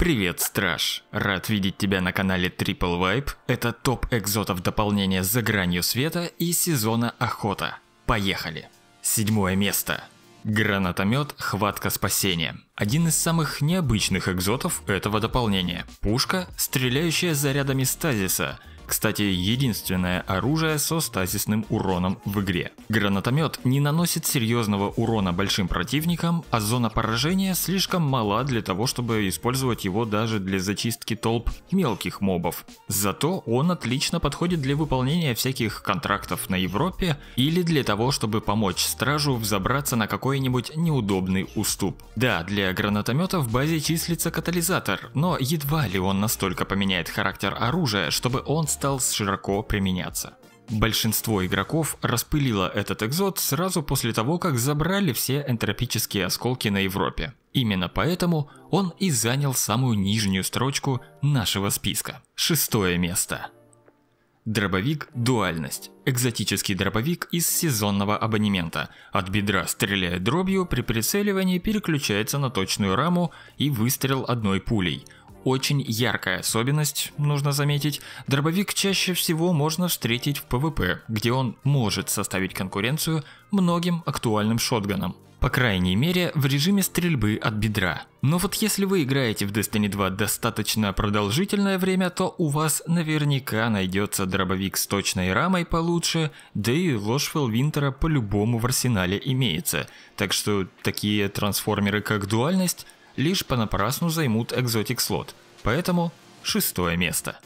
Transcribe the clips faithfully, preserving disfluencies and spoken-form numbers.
Привет, Страж! Рад видеть тебя на канале Triple Vibe. Это топ экзотов дополнения «За гранью света» и сезона «Охота». Поехали! Седьмое место. Гранатомет «Хватка спасения». Один из самых необычных экзотов этого дополнения. Пушка, стреляющая зарядами стазиса. Кстати, единственное оружие со стазисным уроном в игре. Гранатомет не наносит серьезного урона большим противникам, а зона поражения слишком мала для того, чтобы использовать его даже для зачистки толп мелких мобов. Зато он отлично подходит для выполнения всяких контрактов на Европе или для того, чтобы помочь стражу взобраться на какой-нибудь неудобный уступ. Да, для гранатомета в базе числится катализатор, но едва ли он настолько поменяет характер оружия, чтобы он стал широко применяться. Большинство игроков распылило этот экзот сразу после того, как забрали все энтропические осколки на Европе. Именно поэтому он и занял самую нижнюю строчку нашего списка. Шестое место. Дробовик «Дуальность». Экзотический дробовик из сезонного абонемента. От бедра стреляет дробью, при прицеливании переключается на точную раму и выстрел одной пулей. Очень яркая особенность, нужно заметить. Дробовик чаще всего можно встретить в PvP, где он может составить конкуренцию многим актуальным шотганам. По крайней мере, в режиме стрельбы от бедра. Но вот если вы играете в Destiny два достаточно продолжительное время, то у вас наверняка найдется дробовик с точной рамой получше, да и ложь Фелвинтера по-любому в арсенале имеется. Так что такие трансформеры, как дуальность, лишь понапрасну займут экзотик слот, поэтому шестое место.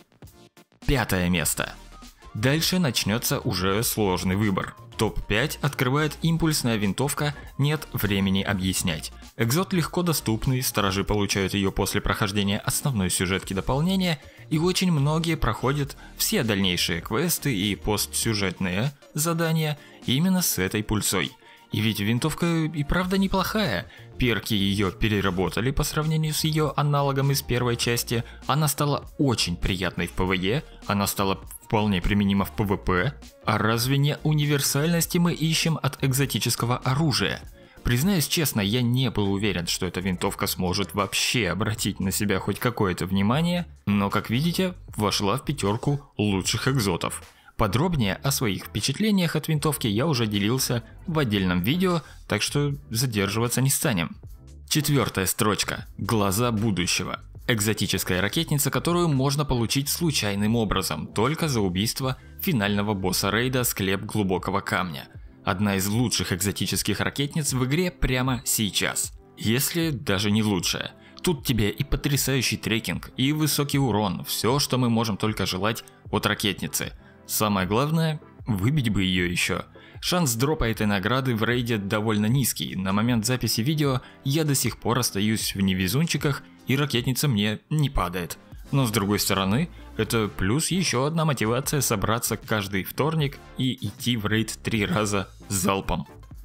Пятое место. Дальше начнется уже сложный выбор. топ пять открывает импульсная винтовка «Нет времени объяснять». Экзот легко доступный, стражи получают ее после прохождения основной сюжетки дополнения, и очень многие проходят все дальнейшие квесты и постсюжетные задания именно с этой пульсой. И ведь винтовка и правда неплохая. Перки ее переработали по сравнению с ее аналогом из первой части. Она стала очень приятной в PvE, она стала вполне применима в PvP. А разве не универсальности мы ищем от экзотического оружия? Признаюсь честно, я не был уверен, что эта винтовка сможет вообще обратить на себя хоть какое-то внимание, но, как видите, вошла в пятерку лучших экзотов. Подробнее о своих впечатлениях от винтовки я уже делился в отдельном видео, так что задерживаться не станем. Четвертая строчка. Глаза будущего. Экзотическая ракетница, которую можно получить случайным образом, только за убийство финального босса рейда «Склеп глубокого камня». Одна из лучших экзотических ракетниц в игре прямо сейчас. Если даже не лучшая. Тут тебе и потрясающий трекинг, и высокий урон, все, что мы можем только желать от ракетницы. Самое главное, выбить бы ее еще. Шанс дропа этой награды в рейде довольно низкий. На момент записи видео я до сих пор остаюсь в невезунчиках, и ракетница мне не падает. Но с другой стороны, это плюс еще одна мотивация собраться каждый вторник и идти в рейд три раза залпом.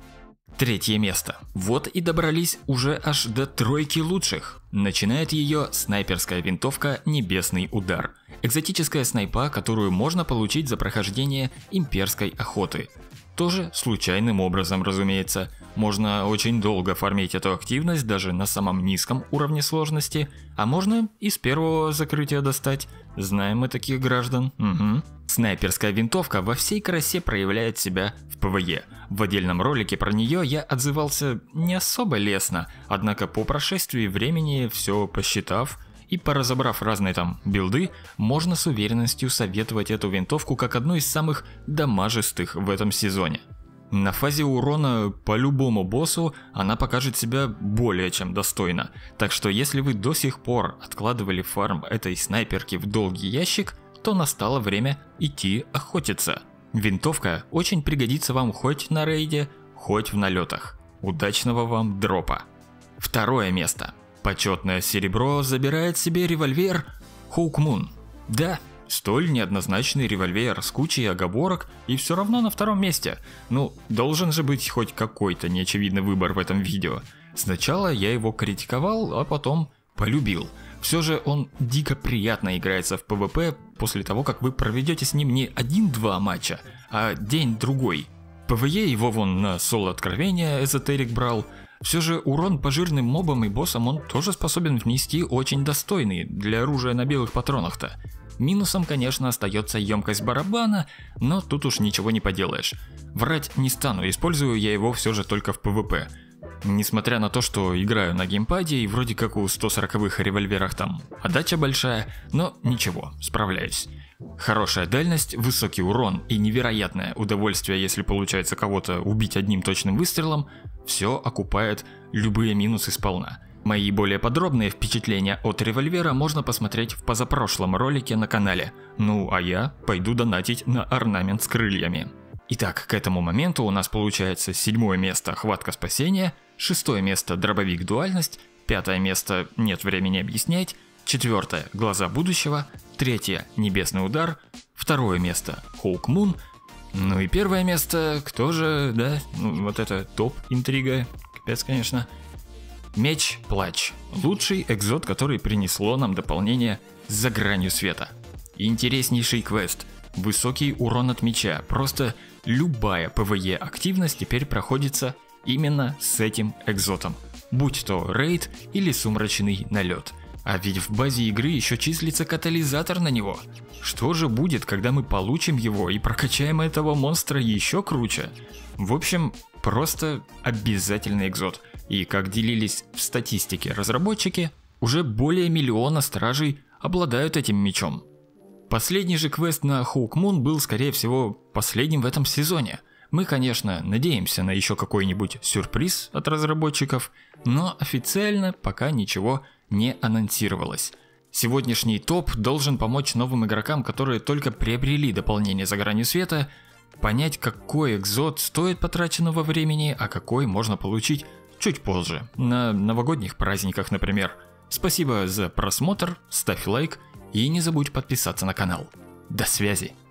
Третье место. Вот и добрались уже аж до тройки лучших. Начинает ее снайперская винтовка «Небесный удар». Экзотическая снайпа, которую можно получить за прохождение имперской охоты. Тоже случайным образом, разумеется. Можно очень долго фармить эту активность даже на самом низком уровне сложности, а можно и с первого закрытия достать. Знаем мы таких граждан. Угу. Снайперская винтовка во всей красе проявляет себя в PvE. В отдельном ролике про нее я отзывался не особо лестно, однако по прошествии времени, все посчитав и поразобрав разные там билды, можно с уверенностью советовать эту винтовку как одну из самых дамажистых в этом сезоне. На фазе урона по любому боссу она покажет себя более чем достойно, так что если вы до сих пор откладывали фарм этой снайперки в долгий ящик, то настало время идти охотиться. Винтовка очень пригодится вам хоть на рейде, хоть в налетах. Удачного вам дропа. Второе место. Почетное серебро забирает себе револьвер Hawkmoon. Да, столь неоднозначный револьвер с кучей оговорок и все равно на втором месте. Ну, должен же быть хоть какой-то неочевидный выбор в этом видео. Сначала я его критиковал, а потом полюбил. Все же он дико приятно играется в PvP после того, как вы проведете с ним не один-два матча, а день-другой. PvE его вон на соло откровения эзотерик брал. Все же урон по жирным мобам и боссам он тоже способен внести очень достойный для оружия на белых патронах-то. Минусом, конечно, остается емкость барабана, но тут уж ничего не поделаешь. Врать не стану, использую я его все же только в пэ вэ пэ. Несмотря на то, что играю на геймпаде и вроде как у сто сороковых револьверах там отдача большая, но ничего, справляюсь. Хорошая дальность, высокий урон и невероятное удовольствие, если получается кого-то убить одним точным выстрелом, все окупает любые минусы сполна. Мои более подробные впечатления от револьвера можно посмотреть в позапрошлом ролике на канале. Ну а я пойду донатить на орнамент с крыльями. Итак, к этому моменту у нас получается седьмое место хватка спасения, шестое место дробовик дуальность, пятое место нет времени объяснять, четвертое глаза будущего, третье небесный удар, второе место Хоук Мун, ну и первое место, кто же, да, ну, вот это топ интрига, капец конечно. Меч Плач. Лучший экзот, который принесло нам дополнение «За гранью света». Интереснейший квест. Высокий урон от меча. Просто любая пэ вэ е активность теперь проходится именно с этим экзотом. Будь то рейд или сумрачный налет. А ведь в базе игры еще числится катализатор на него. Что же будет, когда мы получим его и прокачаем этого монстра еще круче? В общем, просто обязательный экзот. И как делились в статистике разработчики, уже более миллиона стражей обладают этим мечом. Последний же квест на Хоук Мун был, скорее всего, последним в этом сезоне. Мы, конечно, надеемся на еще какой-нибудь сюрприз от разработчиков, но официально пока ничего не анонсировалось. Сегодняшний топ должен помочь новым игрокам, которые только приобрели дополнение «За гранью света», понять, какой экзот стоит потраченного времени, а какой можно получить чуть позже, на новогодних праздниках, например. Спасибо за просмотр, ставь лайк и не забудь подписаться на канал. До связи!